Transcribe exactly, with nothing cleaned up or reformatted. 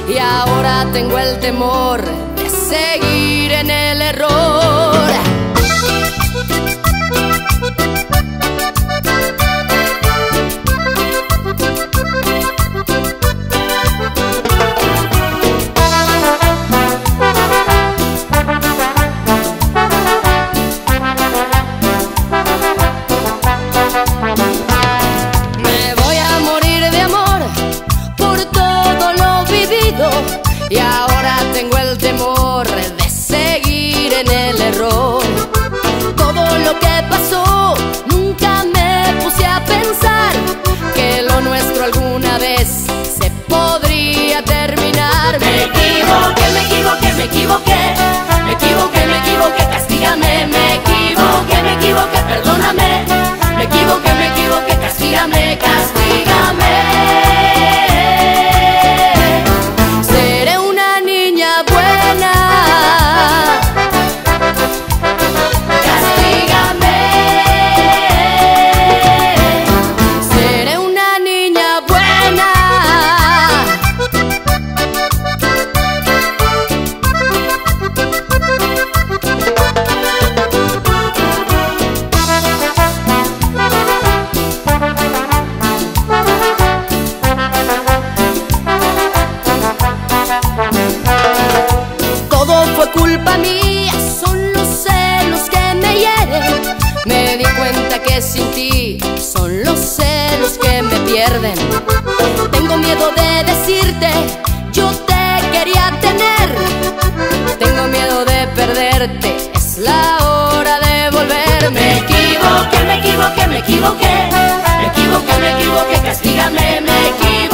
y ahora tengo el temor de seguir en el error. Y ahora tengo el temor de seguir en el error. Todo lo que pasó, nunca me puse a pensar que lo nuestro alguna vez se podría terminar. Me equivoqué, me equivoqué, me equivoqué. Me equivoqué, me equivoqué, castígame. Me equivoqué, me equivoqué, perdóname. Me equivoqué, me equivoqué, castígame, castígame. Culpa mía, son los celos que me hieren. Me di cuenta que sin ti son los celos que me pierden. Tengo miedo de decirte, yo te quería tener. Tengo miedo de perderte, es la hora de volver. Me equivoqué, me equivoqué, me equivoqué. Me equivoqué, me equivoqué, castígame, me equivoqué.